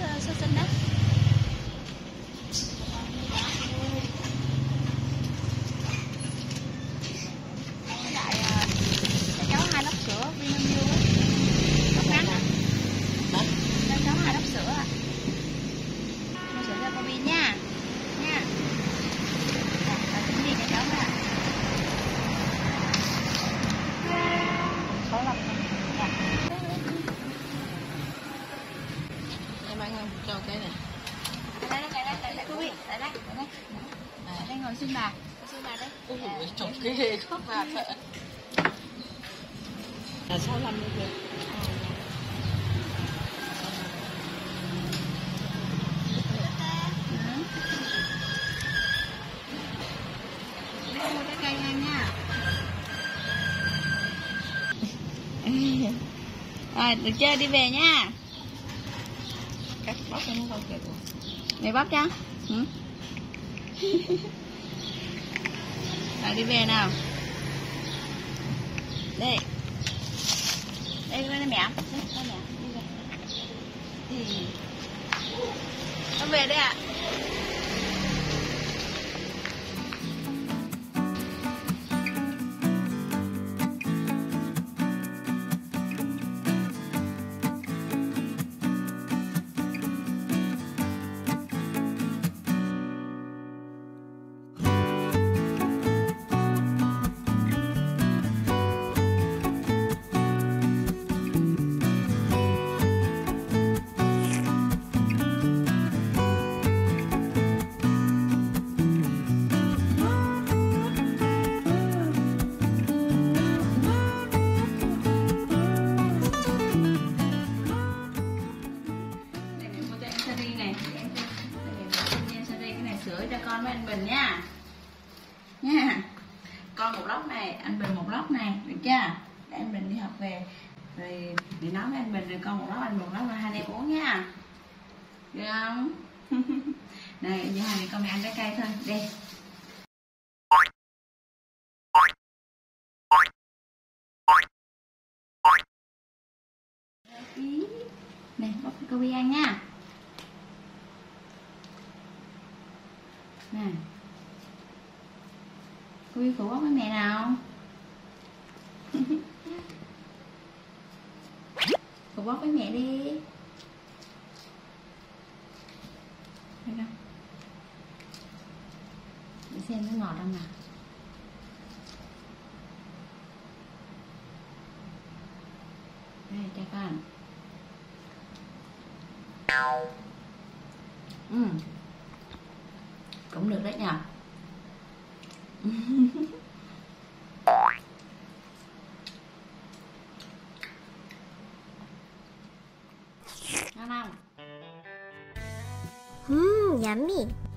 sơ sinh đó. Với lại cho cháu 2 lốc sữa Vinamilk á, lốc ngắn á. Cho cháu 2 lốc sữa ạ. Mua sữa cho Kobi nha. Nha. Và tính đi cho cháu ạ. Số lọc nha. Em ăn không? Cho cái này. Đây Kobi, đây. Đây ngồi xin bà. Xin bà đấy. Ui, trồng cái ghê khóc bà sợ. Là 65 luôn kìa. Mua trái cây ăn nha. Rồi, được chơi đi về nha. Cắt bóc cho nó không kìa. Mày bóc cho. Ừ. Rồi đi về nào. Đây. Đây mẹ. Đây mẹ. Đi về. Đi. Con về đây ạ. Sữa cho con với anh Bình nha. Nha. Con một lốc này, anh Bình một lốc này, được chưa? Để anh Bình đi học về rồi để nói với anh Bình, rồi con một lốc, anh một lốc, rồi hai anh em uống nha. Được không? Này, giờ hai mẹ con mẹ ăn trái cây thôi, đi. Này, bóc cho Kobi ăn nha. Nè. Kobi phụ bóc với mẹ nào. Phụ bóc với mẹ đi. Thấy không? Để xem nó ngọt không nào. Đây cho con. Cũng được đấy nhờ. Ngon không? Yummy.